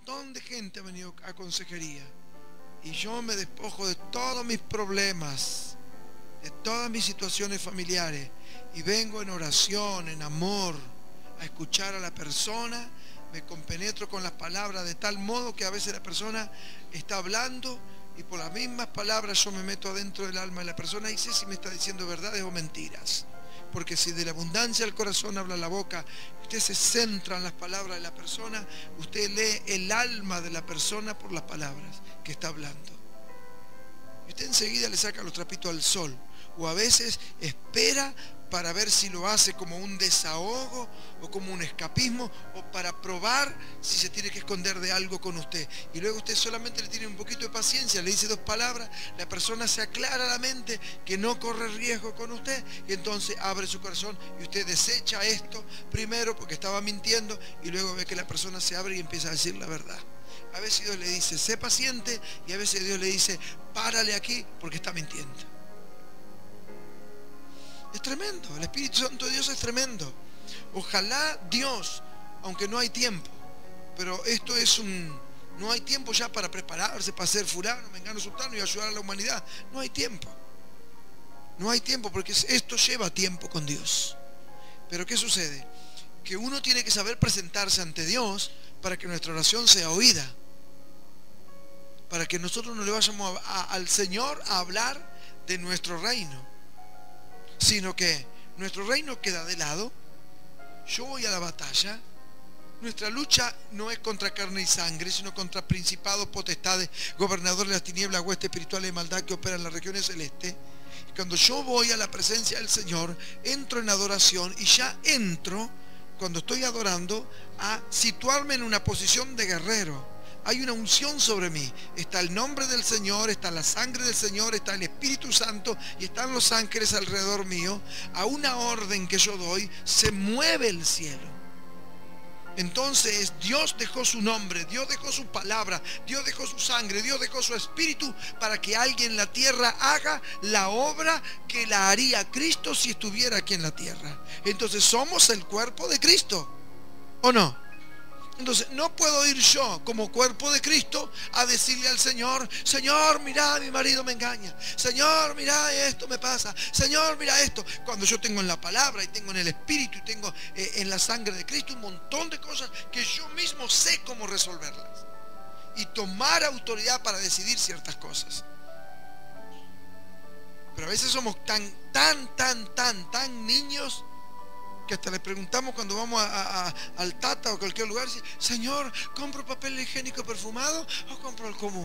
montón de gente ha venido a consejería y yo me despojo de todos mis problemas, de todas mis situaciones familiares y vengo en oración, en amor, a escuchar a la persona. Me compenetro con las palabras de tal modo que a veces la persona está hablando y por las mismas palabras yo me meto adentro del alma de la persona y sé si me está diciendo verdades o mentiras. Porque si de la abundancia del corazón habla la boca, usted se centra en las palabras de la persona, usted lee el alma de la persona por las palabras que está hablando. Y usted enseguida le saca los trapitos al sol. O a veces espera para ver si lo hace como un desahogo o como un escapismo o para probar si se tiene que esconder de algo con usted. Y luego usted solamente le tiene un poquito de paciencia, le dice 2 palabras, la persona se aclara la mente que no corre riesgo con usted y entonces abre su corazón y usted desecha esto primero porque estaba mintiendo y luego ve que la persona se abre y empieza a decir la verdad. A veces Dios le dice, sé paciente, y a veces Dios le dice, párale aquí porque está mintiendo. Es tremendo, el Espíritu Santo de Dios es tremendo. Ojalá Dios, aunque no hay tiempo, pero esto es no hay tiempo ya para prepararse, para ser fulano, mengano, sultano y ayudar a la humanidad. No hay tiempo. No hay tiempo porque esto lleva tiempo con Dios. Pero ¿qué sucede? Que uno tiene que saber presentarse ante Dios para que nuestra oración sea oída. Para que nosotros no le vayamos al Señor a hablar de nuestro reino, sino que nuestro reino queda de lado. Yo voy a la batalla. Nuestra lucha no es contra carne y sangre, sino contra principados, potestades, gobernadores de las tinieblas, huestes espirituales de maldad que operan en las regiones celestes. Y cuando yo voy a la presencia del Señor, entro en adoración y ya entro, cuando estoy adorando, a situarme en una posición de guerrero. Hay una unción sobre mí. Está el nombre del Señor, está la sangre del Señor, está el Espíritu Santo y están los ángeles alrededor mío. A una orden que yo doy, se mueve el cielo. Entonces Dios dejó su nombre, Dios dejó su palabra, Dios dejó su sangre, Dios dejó su espíritu para que alguien en la tierra haga la obra que la haría Cristo si estuviera aquí en la tierra. Entonces somos el cuerpo de Cristo, ¿o no? Entonces no puedo ir yo como cuerpo de Cristo a decirle al Señor, Señor, mira, mi marido me engaña, Señor, mira, esto me pasa, Señor, mira esto, cuando yo tengo en la palabra y tengo en el Espíritu y tengo en la sangre de Cristo un montón de cosas que yo mismo sé cómo resolverlas y tomar autoridad para decidir ciertas cosas. Pero a veces somos tan niños que hasta le preguntamos cuando vamos al Tata o cualquier lugar, Señor, ¿compro papel higiénico perfumado o compro el común?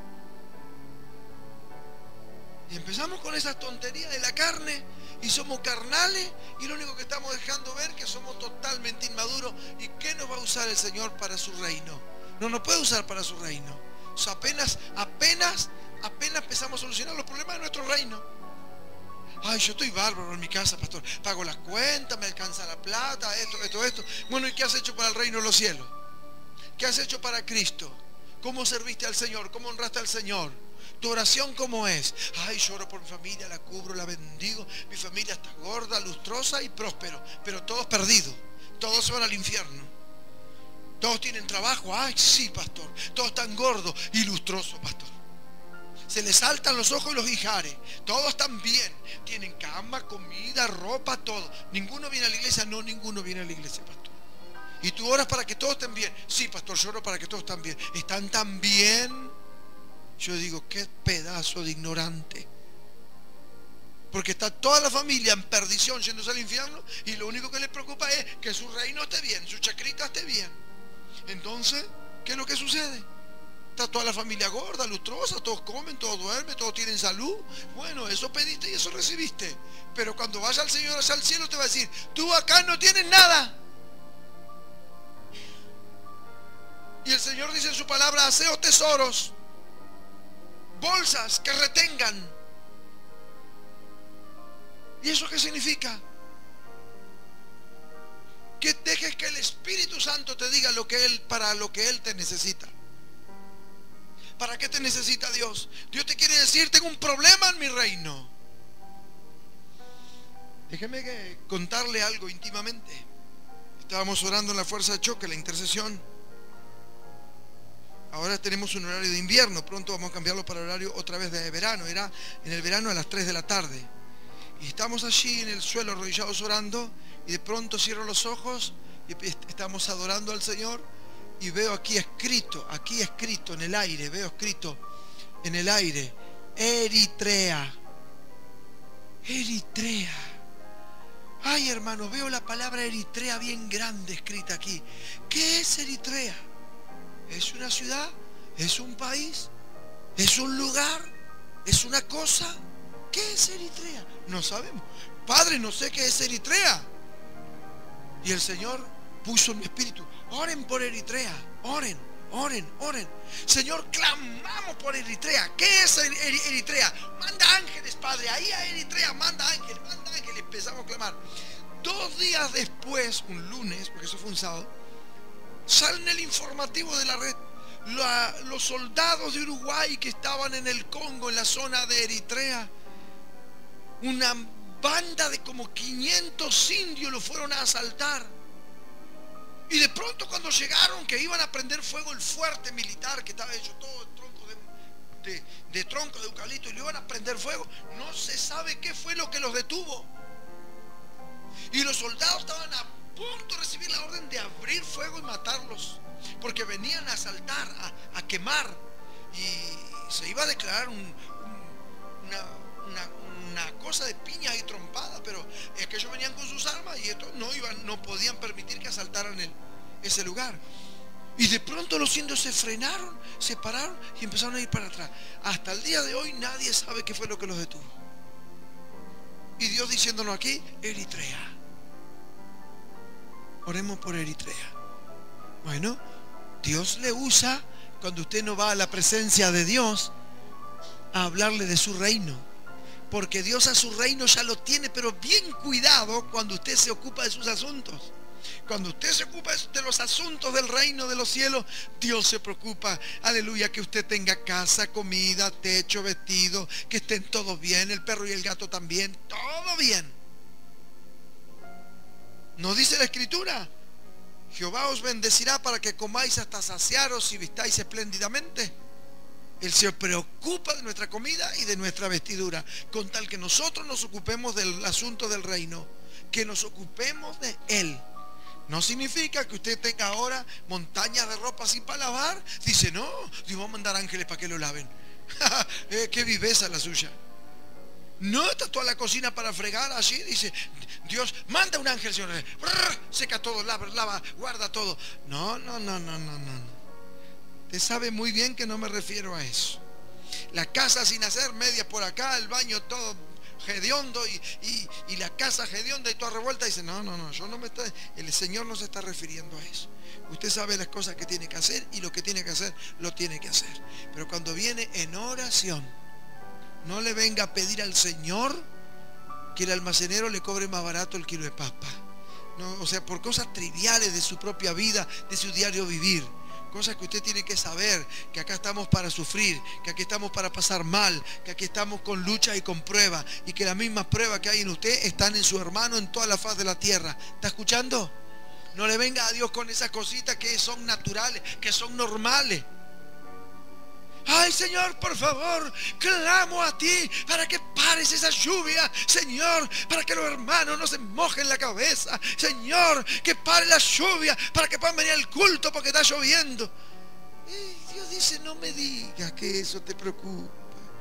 Y empezamos con esas tonterías de la carne y somos carnales y lo único que estamos dejando ver es que somos totalmente inmaduros. ¿Y qué nos va a usar el Señor para su reino? No nos puede usar para su reino. O sea, apenas empezamos a solucionar los problemas de nuestro reino. Ay, yo estoy bárbaro en mi casa, pastor. Pago las cuentas, me alcanza la plata, esto. Bueno, ¿y qué has hecho para el reino de los cielos? ¿Qué has hecho para Cristo? ¿Cómo serviste al Señor? ¿Cómo honraste al Señor? ¿Tu oración cómo es? Ay, lloro por mi familia, la cubro, la bendigo. Mi familia está gorda, lustrosa y próspero, pero todos perdidos. Todos se van al infierno. Todos tienen trabajo. Ay, sí, pastor. Todos están gordos y lustrosos, pastor. Se les saltan los ojos y los ijares. Todos están bien. Tienen cama, comida, ropa, todo. ¿Ninguno viene a la iglesia? No, ninguno viene a la iglesia, pastor. ¿Y tú oras para que todos estén bien? Sí, pastor, yo oro para que todos estén bien. ¿Están tan bien? Yo digo, qué pedazo de ignorante. Porque está toda la familia en perdición yéndose al infierno y lo único que les preocupa es que su reino esté bien, su chacrita esté bien. Entonces, ¿qué es lo que sucede? Está toda la familia gorda, lustrosa, todos comen, todos duermen, todos tienen salud. Bueno, eso pediste y eso recibiste. Pero cuando vaya al Señor allá al cielo te va a decir, tú acá no tienes nada. Y el Señor dice en su palabra, haceos tesoros, bolsas que retengan. ¿Y eso qué significa? Que dejes que el Espíritu Santo te diga para lo que Él te necesita. ¿Para qué te necesita Dios? Dios te quiere decir, tengo un problema en mi reino. Déjeme contarle algo íntimamente. Estábamos orando en la fuerza de choque, la intercesión. Ahora tenemos un horario de invierno, pronto vamos a cambiarlo para horario otra vez de verano. Era en el verano a las 3 de la tarde. Y estamos allí en el suelo arrodillados orando y de pronto cierro los ojos y estamos adorando al Señor y veo aquí escrito en el aire, veo escrito en el aire, Eritrea. Eritrea. Ay, hermano, veo la palabra Eritrea bien grande escrita aquí. ¿Qué es Eritrea? ¿Es una ciudad? ¿Es un país? ¿Es un lugar? ¿Es una cosa? ¿Qué es Eritrea? No sabemos. Padre, no sé qué es Eritrea. Y el Señor puso en mi espíritu: oren por Eritrea, oren, oren, oren. Señor, clamamos por Eritrea. ¿Qué es Eritrea? Manda ángeles, Padre, ahí a Eritrea, manda ángeles. Empezamos a clamar. 2 días después, un lunes, porque eso fue un sábado, sale en el informativo de la red los soldados de Uruguay que estaban en el Congo, en la zona de Eritrea. Una banda de como 500 indios lo fueron a asaltar. Y de pronto cuando llegaron, que iban a prender fuego el fuerte militar, que estaba hecho todo de tronco de tronco de eucalipto, y lo iban a prender fuego, no se sabe qué fue lo que los detuvo. Y los soldados estaban a punto de recibir la orden de abrir fuego y matarlos, porque venían a asaltar, a quemar. Y se iba a declarar una cosa de piña y trompada, pero es que ellos venían con sus armas y estos no podían permitir que asaltaran ese lugar. Y de pronto los indios se frenaron, se pararon y empezaron a ir para atrás. Hasta el día de hoy nadie sabe qué fue lo que los detuvo. Y Dios diciéndonos aquí, Eritrea. Oremos por Eritrea. Bueno, Dios le usa cuando usted no va a la presencia de Dios a hablarle de su reino. Porque Dios a su reino ya lo tiene, pero bien cuidado cuando usted se ocupa de sus asuntos. Cuando usted se ocupa de los asuntos del reino de los cielos, Dios se preocupa, aleluya, que usted tenga casa, comida, techo, vestido, que estén todos bien, el perro y el gato también, todo bien. ¿No dice la Escritura? Jehová os bendecirá para que comáis hasta saciaros y vistáis espléndidamente. Él se preocupa de nuestra comida y de nuestra vestidura, con tal que nosotros nos ocupemos del asunto del reino, que nos ocupemos de Él. No significa que usted tenga ahora montañas de ropa sin para lavar. Dice, no, Dios va a mandar ángeles para que lo laven. Qué viveza la suya. No está toda la cocina para fregar así. Dice, Dios, manda un ángel, Señor. Seca todo, lava, guarda todo. No. Usted sabe muy bien que no me refiero a eso. La casa sin hacer, medias por acá, el baño todo hediondo y la casa hedionda y toda revuelta. Dice, no, yo no me está, el Señor no se está refiriendo a eso. Usted sabe las cosas que tiene que hacer y lo que tiene que hacer, lo tiene que hacer. Pero cuando viene en oración, no le venga a pedir al Señor que el almacenero le cobre más barato el kilo de papa. No, o sea, por cosas triviales de su propia vida, de su diario vivir. Cosas que usted tiene que saber, que acá estamos para sufrir, que aquí estamos para pasar mal, que aquí estamos con lucha y con prueba, y que las mismas pruebas que hay en usted están en su hermano en toda la faz de la tierra. ¿Está escuchando? No le venga a Dios con esas cositas que son naturales, que son normales. Ay, Señor, por favor, clamo a ti para que pares esa lluvia, Señor, para que los hermanos no se mojen la cabeza, Señor, que pare la lluvia para que puedan venir al culto porque está lloviendo. Y Dios dice, no me digas que eso te preocupa.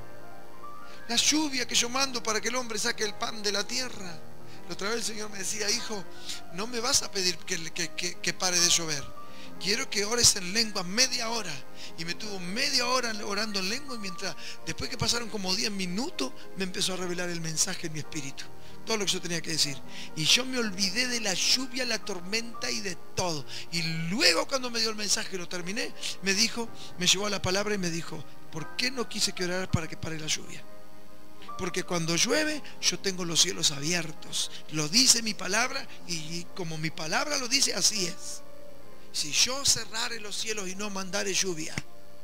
La lluvia que yo mando para que el hombre saque el pan de la tierra. La otra vez el Señor me decía, hijo, no me vas a pedir que pare de llover. Quiero que ores en lengua media hora. Y me tuvo media hora orando en lengua. Y después que pasaron como 10 minutos, me empezó a revelar el mensaje en mi espíritu. Todo lo que yo tenía que decir. Y yo me olvidé de la lluvia, la tormenta y de todo. Y luego cuando me dio el mensaje y lo terminé, me llevó a la palabra y me dijo, ¿por qué no quise que oraras para que pare la lluvia? Porque cuando llueve, yo tengo los cielos abiertos. Lo dice mi palabra y como mi palabra lo dice, así es. Si yo cerrare los cielos y no mandare lluvia,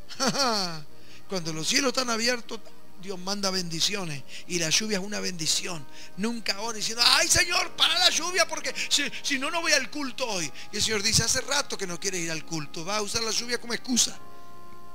cuando los cielos están abiertos, Dios manda bendiciones y la lluvia es una bendición. Nunca ore diciendo, ay Señor, para la lluvia porque si no, no voy al culto hoy. Y el Señor dice, hace rato que no quiere ir al culto, va a usar la lluvia como excusa.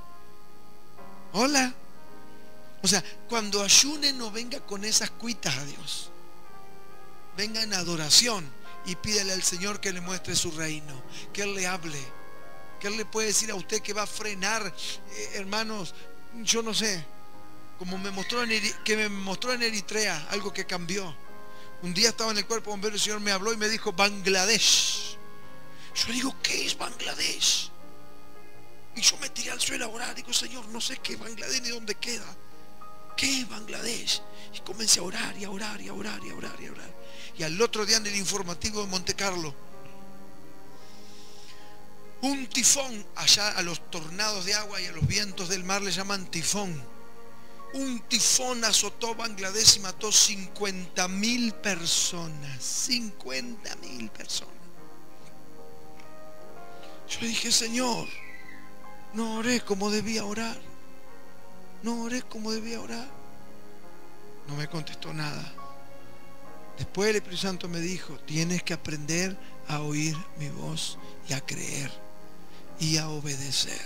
Hola. O sea, cuando ayune no venga con esas cuitas a Dios. Venga en adoración y pídele al Señor que le muestre su reino, que Él le hable, que Él le puede decir a usted que va a frenar, hermanos, yo no sé, como me mostró en Eritrea, algo que cambió. Un día estaba en el cuerpo bombero y el Señor me habló y me dijo Bangladesh. Yo digo, ¿qué es Bangladesh? Y yo me tiré al suelo a orar. Digo, Señor, no sé qué es Bangladesh ni dónde queda. ¿Qué es Bangladesh? Y comencé a orar y a orar y a orar y a orar y a orar. Y al otro día en el informativo de Monte Carlo, un tifón, allá a los tornados de agua y a los vientos del mar le llaman tifón. Un tifón azotó Bangladesh y mató 50.000 personas. 50.000 personas. Yo dije, Señor, no oré como debía orar. No oré como debía orar. No me contestó nada. Después el Espíritu Santo me dijo, tienes que aprender a oír mi voz y a creer y a obedecer.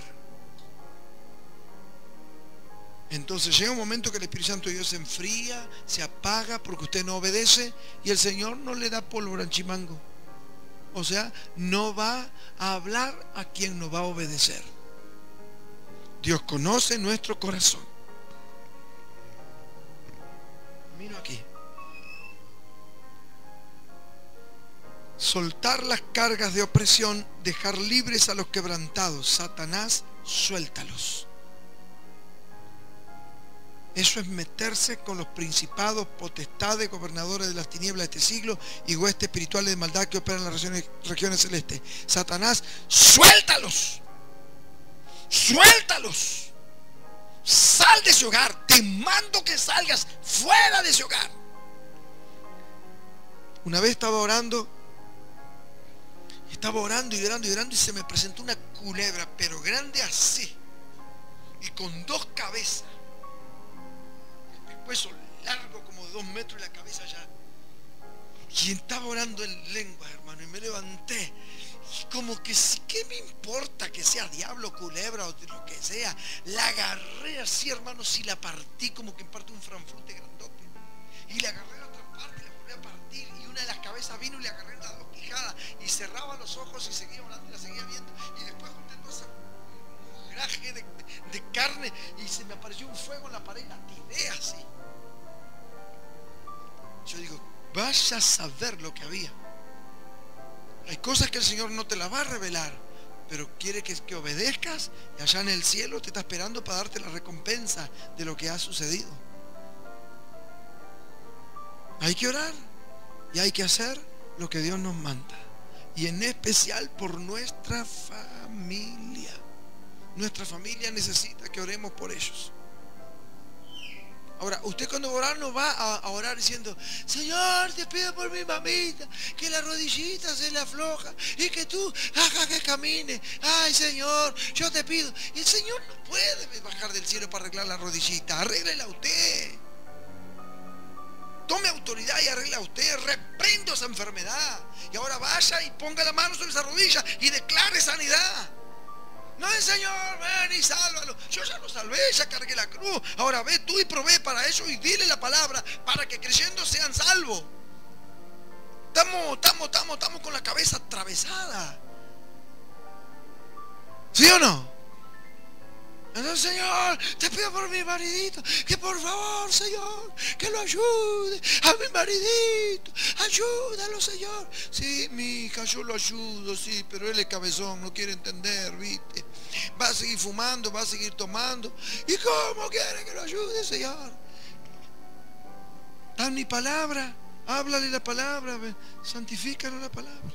Entonces llega un momento que el Espíritu Santo de Dios se enfría, se apaga porque usted no obedece y el Señor no le da pólvora en chimango. O sea, no va a hablar a quien no va a obedecer. Dios conoce nuestro corazón. Miro aquí. Soltar las cargas de opresión, dejar libres a los quebrantados. Satanás, suéltalos. Eso es meterse con los principados, potestades, gobernadores de las tinieblas de este siglo y huestes espirituales de maldad que operan en las regiones celestes. Satanás, suéltalos. Suéltalos. Sal de ese hogar. Te mando que salgas fuera de ese hogar. Una vez estaba orando y orando y se me presentó una culebra, pero grande así y con 2 cabezas. El hueso largo como de 2 metros y la cabeza ya. Y estaba orando en lengua, hermano, y me levanté. Y como que sí, ¿qué me importa que sea diablo, culebra o lo que sea? La agarré así, hermano, si la partí como que parte un franfrute grandote. Y la agarré a la otra parte y la volví a partir. Y una de las cabezas vino y le agarré en las 2 quijadas. Y cerraba los ojos y seguía orando y la seguía viendo. Y después junté todo ese mugraje de carne y se me apareció un fuego en la pared y la tiré así. Yo digo, vaya a saber lo que había. Hay cosas que el Señor no te las va a revelar, pero quiere que obedezcas y allá en el cielo te está esperando para darte la recompensa de lo que ha sucedido. Hay que orar y hay que hacer lo que Dios nos manda. Y en especial por nuestra familia. Nuestra familia necesita que oremos por ellos. Ahora, usted cuando va a orar no va a orar diciendo, Señor, te pido por mi mamita, que la rodillita se le afloja y que tú hagas que camine. Ay, Señor, yo te pido. Y el Señor no puede bajar del cielo para arreglar la rodillita. Arréglala usted. Tome autoridad y arregla usted. Reprendo esa enfermedad. Y ahora vaya y ponga la mano sobre esa rodilla y declare sanidad. No, Señor, ven y sálvalo. Yo ya lo salvé, ya cargué la cruz. Ahora ve tú y provee para eso y dile la palabra para que creyendo sean salvos. Estamos con la cabeza atravesada. ¿Sí o no? Entonces, Señor, te pido por mi maridito, que por favor, Señor, que lo ayude a mi maridito. Ayúdalo, Señor. Sí, mi hija, yo lo ayudo, sí, pero él es cabezón, no quiere entender, ¿viste? Va a seguir fumando, va a seguir tomando. ¿Y cómo quiere que lo ayude, Señor? Dan mi palabra, háblale la palabra, santifícalo la palabra.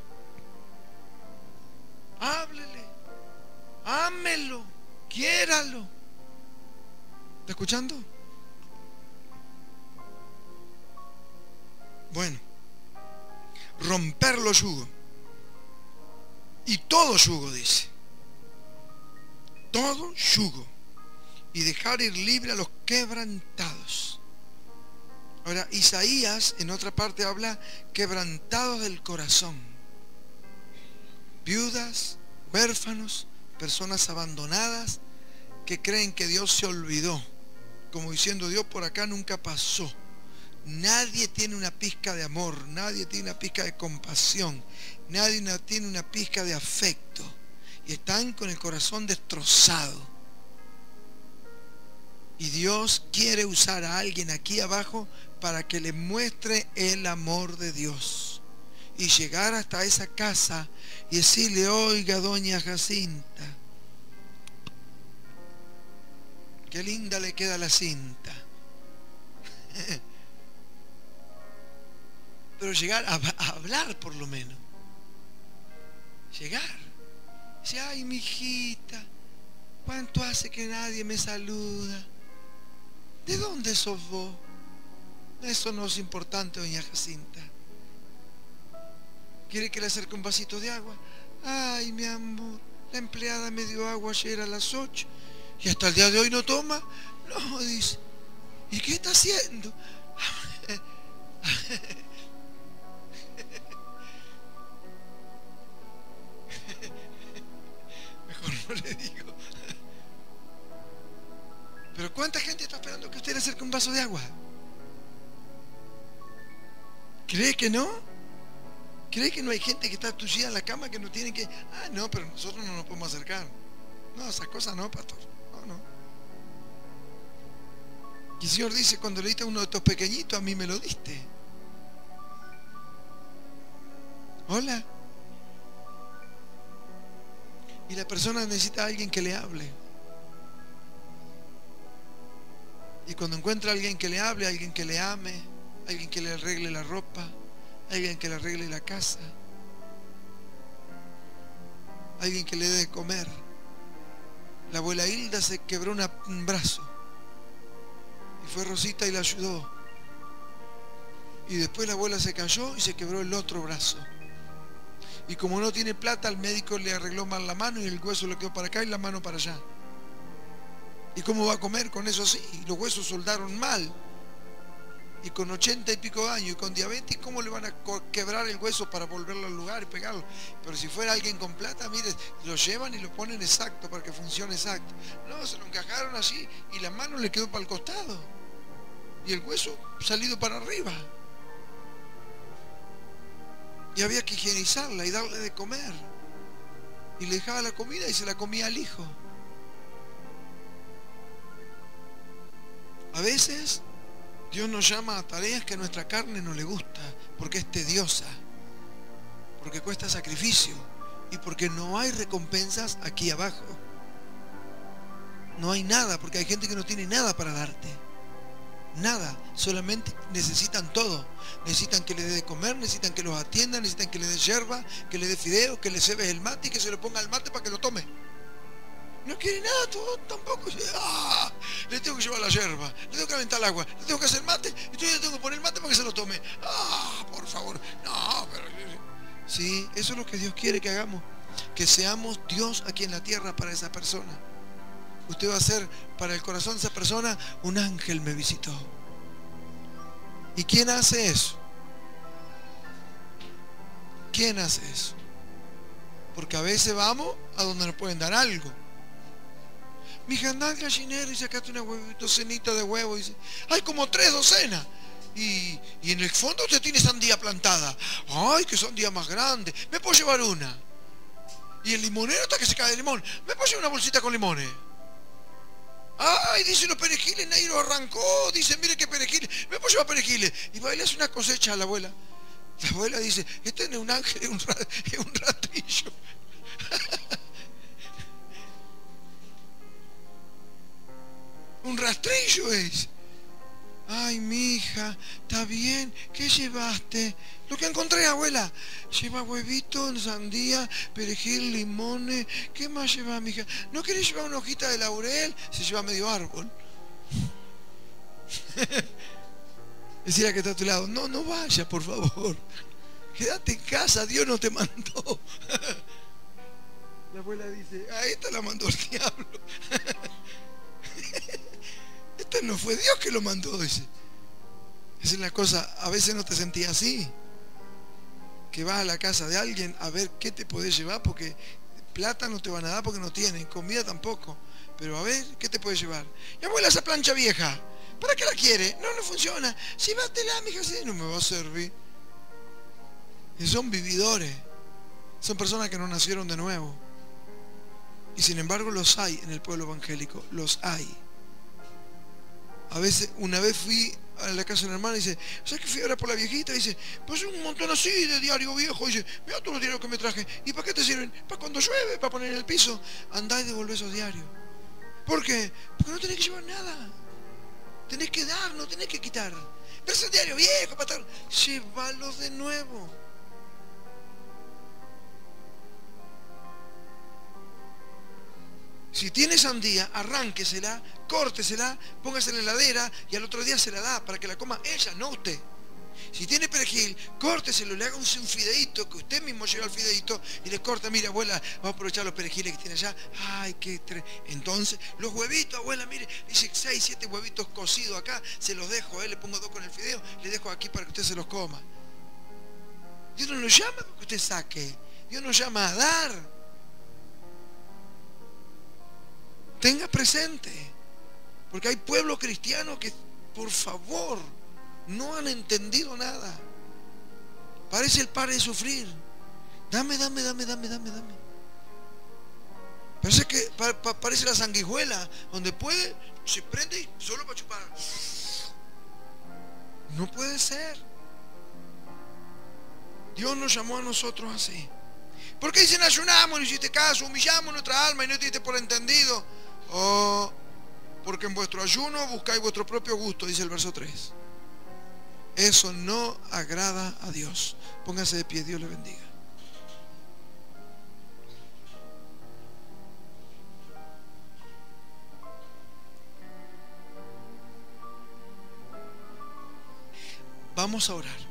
Háblele, ámelo. Quiéralo. ¿Está escuchando? Bueno, romper los yugos. Y todo yugo, dice. Todo yugo. Y dejar ir libre a los quebrantados. Ahora, Isaías en otra parte habla quebrantados del corazón. Viudas, huérfanos, personas abandonadas que creen que Dios se olvidó, como diciendo, Dios por acá nunca pasó. Nadie tiene una pizca de amor, nadie tiene una pizca de compasión, nadie tiene una pizca de afecto, y están con el corazón destrozado. Y Dios quiere usar a alguien aquí abajo para que le muestre el amor de Dios y llegar hasta esa casa y decirle, oiga, doña Jacinta, qué linda le queda la cinta. Pero llegar a hablar por lo menos. Llegar. Dice, ay, mi hijita, ¿cuánto hace que nadie me saluda? ¿De dónde sos vos? Eso no es importante, doña Jacinta. ¿Quiere que le acerque un vasito de agua? Ay, mi amor, la empleada me dio agua ayer a las 8 y hasta el día de hoy no toma. No, dice. ¿Y qué está haciendo? Mejor no le digo. Pero ¿cuánta gente está esperando que usted le acerque un vaso de agua? ¿Cree que no? ¿Cree que no hay gente que está tullida en la cama que no tiene que... Ah, no, pero nosotros no nos podemos acercar. No, esas cosas no, pastor. No. Y el Señor dice, cuando le diste a uno de estos pequeñitos, a mí me lo diste. Hola. Y la persona necesita a alguien que le hable. Y cuando encuentra a alguien que le hable, alguien que le ame, alguien que le arregle la ropa, alguien que le arregle la casa, alguien que le dé de comer. La abuela Hilda se quebró un brazo y fue Rosita y la ayudó. Y después la abuela se cayó y se quebró el otro brazo. Y como no tiene plata, el médico le arregló mal la mano y el hueso le quedó para acá y la mano para allá. ¿Y cómo va a comer con eso así? Los huesos soldaron mal. Y con 80 y pico de años y con diabetes, ¿cómo le van a quebrar el hueso para volverlo al lugar y pegarlo? Pero si fuera alguien con plata, mire, lo llevan y lo ponen exacto para que funcione exacto. No, se lo encajaron así y la mano le quedó para el costado y el hueso salido para arriba. Y había que higienizarla y darle de comer. Y le dejaba la comida y se la comía al hijo. A veces Dios nos llama a tareas que a nuestra carne no le gusta, porque es tediosa, porque cuesta sacrificio y porque no hay recompensas aquí abajo. No hay nada, porque hay gente que no tiene nada para darte. Nada, solamente necesitan todo. Necesitan que le dé de comer, necesitan que los atiendan, necesitan que le dé yerba, que le dé fideos, que le cebes el mate y que se lo ponga al mate para que lo tome. No quiere nada, todo tampoco. Le tengo que llevar la yerba, le tengo que aventar el agua, le tengo que hacer mate y yo le tengo que poner el mate para que se lo tome. Por favor. No, pero... Sí, eso es lo que Dios quiere que hagamos. Que seamos Dios aquí en la tierra para esa persona. Usted va a ser para el corazón de esa persona un ángel me visitó. ¿Y quién hace eso? ¿Quién hace eso? Porque a veces vamos a donde nos pueden dar algo. Mija, anda al gallinero y sacaste una docenita de huevo. Y dice, hay como 3 docenas. Y en el fondo usted tiene sandía plantada. Ay, qué sandía más grande. ¿Me puedo llevar una? Y el limonero está que se cae de limón. ¿Me puedo llevar una bolsita con limones? Ay, dice los perejiles, nadie lo arrancó. Dice, mire qué perejiles. ¿Me puedo llevar perejiles? Y va y le hace una cosecha a la abuela. La abuela dice, este no es un ángel, es un rastrillo. Un rastrillo es. Ay, mi hija, está bien. ¿Qué llevaste? Lo que encontré, abuela. Lleva huevitos, sandía, perejil, limones. ¿Qué más lleva, mi hija? ¿No querés llevar una hojita de laurel? Se lleva medio árbol. Decía que está a tu lado. No, no vayas, por favor. Quédate en casa, Dios no te mandó. La abuela dice, a esta la mandó el diablo. Este no fue Dios que lo mandó, dice. Esa es la cosa, a veces no te sentías así. Que vas a la casa de alguien a ver qué te podés llevar porque Plata no te van a dar porque no tienen, comida tampoco. Pero a ver, ¿qué te puede llevar? Y abuela, esa plancha vieja, ¿para qué la quiere? No, no funciona. Llévatela, mija, sí, no me va a servir. Y son vividores. Son personas que no nacieron de nuevo. Y sin embargo los hay en el pueblo evangélico. Los hay. A veces, una vez fui a la casa de una hermana y dice, ¿sabes que fui ahora por la viejita? Y dice, pues un montón así de diario viejo. Y dice, mira todos los diarios que me traje. ¿Y para qué te sirven? Para cuando llueve, para poner en el piso. Andá y devolvé esos diarios. ¿Por qué? Porque no tenés que llevar nada. Tenés que dar, no tenés que quitar. Pero ese diario viejo para estar. Llévalos de nuevo. Si tiene sandía, arránquesela, córtesela, póngasela en la heladera y al otro día se la da para que la coma ella, no usted. Si tiene perejil, córteselo, le haga un fideíto, que usted mismo lleva el fideíto y le corta, mire abuela, vamos a aprovechar los perejiles que tiene allá. Ay, qué entonces, los huevitos, abuela, mire, dice 6, 7 huevitos cocidos acá, se los dejo, le pongo 2 con el fideo, le dejo aquí para que usted se los coma. Dios no lo llama para que usted saque, Dios nos llama a dar. Tenga presente, porque hay pueblos cristianos que, por favor, no han entendido nada. Parece el padre de sufrir. Dame. Parece que parece la sanguijuela, donde puede, se prende y solo para chupar. No puede ser. Dios nos llamó a nosotros así. ¿Por qué dicen ayunamos, no hiciste caso, humillamos nuestra alma y no te diste por entendido? Oh, porque en vuestro ayuno buscáis vuestro propio gusto, dice el verso 3. Eso no agrada a Dios. Póngase de pie, Dios le bendiga. Vamos a orar.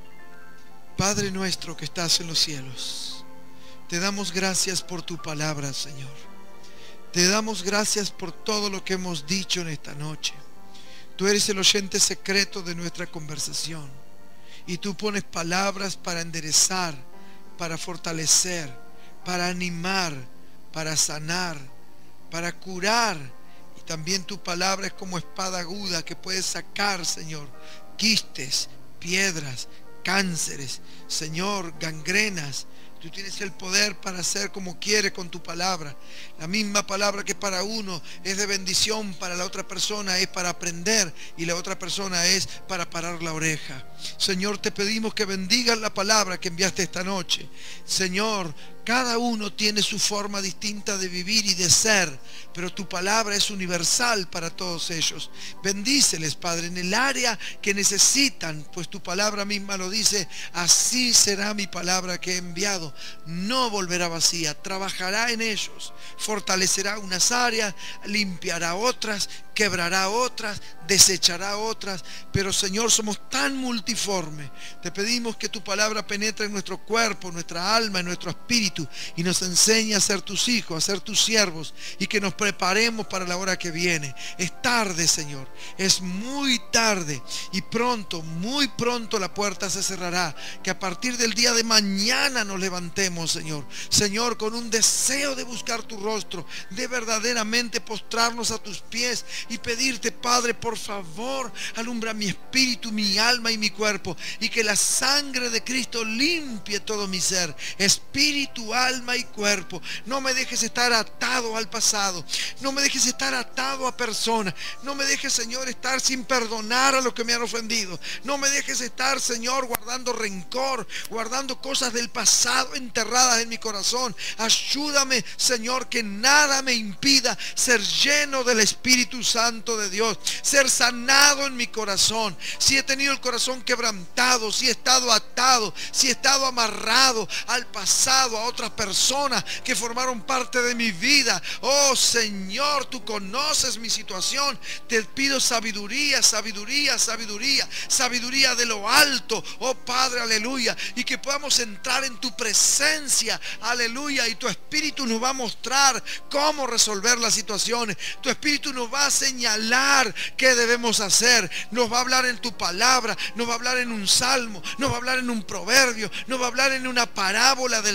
Padre nuestro que estás en los cielos, te damos gracias por tu palabra, Señor. Te damos gracias por todo lo que hemos dicho en esta noche. Tú eres el oyente secreto de nuestra conversación. Y tú pones palabras para enderezar, para fortalecer, para animar, para sanar, para curar. Y también tu palabra es como espada aguda que puede sacar, Señor, quistes, piedras, cánceres, Señor, gangrenas. Tú tienes el poder para hacer como quieres con tu palabra. La misma palabra que para uno es de bendición, para la otra persona es para aprender y la otra persona es para parar la oreja. Señor, te pedimos que bendigas la palabra que enviaste esta noche. Señor, cada uno tiene su forma distinta de vivir y de ser, pero tu palabra es universal para todos ellos. Bendíceles, Padre, en el área que necesitan, pues tu palabra misma lo dice, así será mi palabra que he enviado. No volverá vacía, trabajará en ellos, fortalecerá unas áreas, limpiará otras, quebrará otras, desechará otras. Pero Señor, somos tan multiformes. Te pedimos que tu palabra penetre en nuestro cuerpo, nuestra alma, en nuestro espíritu y nos enseñe a ser tus hijos, a ser tus siervos y que nos preparemos para la hora que viene. Es tarde, Señor, es muy tarde y pronto, muy pronto la puerta se cerrará. Que a partir del día de mañana nos levantemos, Señor. Señor, con un deseo de buscar tu rostro, de verdaderamente postrarnos a tus pies y pedirte, Padre, por favor, alumbra mi espíritu, mi alma y mi cuerpo, y que la sangre de Cristo limpie todo mi ser, espíritu, alma y cuerpo. No me dejes estar atado al pasado, no me dejes estar atado a personas, no me dejes, Señor, estar sin perdonar a los que me han ofendido, no me dejes estar, Señor, guardando rencor, guardando cosas del pasado enterradas en mi corazón. Ayúdame, Señor, que nada me impida ser lleno del Espíritu Santo de Dios, ser sanado en mi corazón. Si he tenido el corazón quebrantado, si he estado atado, si he estado amarrado al pasado, a otras personas que formaron parte de mi vida, oh Señor, tú conoces mi situación. Te pido sabiduría, sabiduría, sabiduría, sabiduría de lo alto, oh Padre, aleluya, y que podamos entrar en tu presencia, aleluya, y tu Espíritu nos va a mostrar cómo resolver las situaciones. Tu Espíritu nos va a señalar qué debemos hacer, nos va a hablar en tu palabra, nos va a hablar en un salmo, nos va a hablar en un proverbio, nos va a hablar en una parábola del Señor.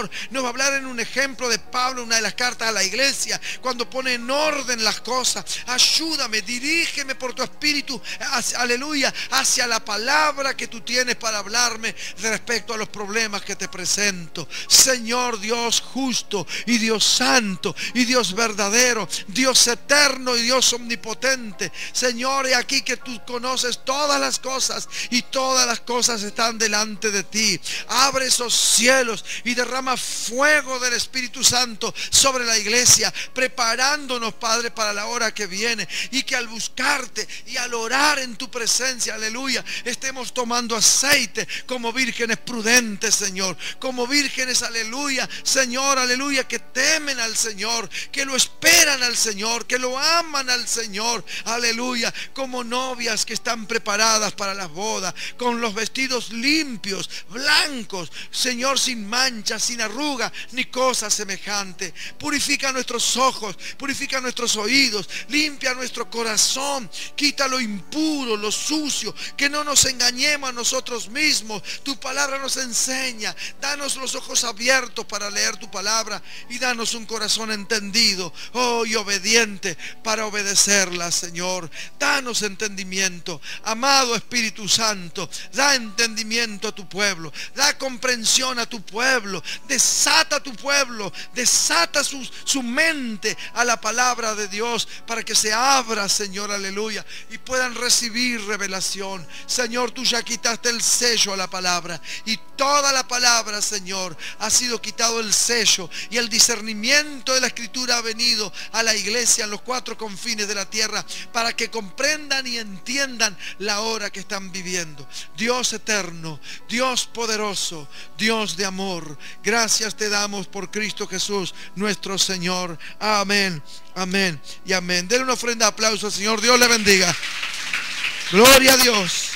Señor nos va a hablar en un ejemplo de Pablo, una de las cartas a la iglesia, cuando pone en orden las cosas. Ayúdame, dirígeme por tu espíritu, aleluya, hacia la palabra que tú tienes para hablarme respecto a los problemas que te presento. Señor Dios justo y Dios santo y Dios verdadero, Dios eterno y Dios omnipotente. Señor, he aquí que tú conoces todas las cosas y todas las cosas están delante de ti. Abre esos cielos y derrama fuego del Espíritu Santo sobre la iglesia, preparándonos, Padre, para la hora que viene, y que al buscarte y al orar en tu presencia, aleluya, estemos tomando aceite como vírgenes prudentes, Señor, como vírgenes, aleluya, Señor, aleluya, que temen al Señor, que lo esperan al Señor, que lo aman al Señor, aleluya, como novias que están preparadas para las bodas, con los vestidos limpios, blancos, Señor, sin manchas, sin arruga, ni cosa semejante. Purifica nuestros ojos, purifica nuestros oídos, limpia nuestro corazón, quita lo impuro, lo sucio, que no nos engañemos a nosotros mismos. Tu palabra nos enseña. Danos los ojos abiertos para leer tu palabra y danos un corazón entendido, oh, y obediente para obedecerla, Señor. Danos entendimiento, amado Espíritu Santo, da entendimiento a tu pueblo, da comprensión a tu pueblo, desata a tu pueblo, desata su mente a la palabra de Dios, para que se abra, Señor, aleluya, y puedan recibir revelación. Señor, tú ya quitaste el sello a la palabra, y toda la palabra, Señor, ha sido quitado el sello, y el discernimiento de la Escritura ha venido a la iglesia en los cuatro confines de la tierra, para que comprendan y entiendan la hora que están viviendo. Dios eterno, Dios poderoso, Dios de amor, gracias te damos por Cristo Jesús nuestro Señor. Amén, amén y amén. Denle una ofrenda de aplauso al Señor. Dios le bendiga. Gloria a Dios.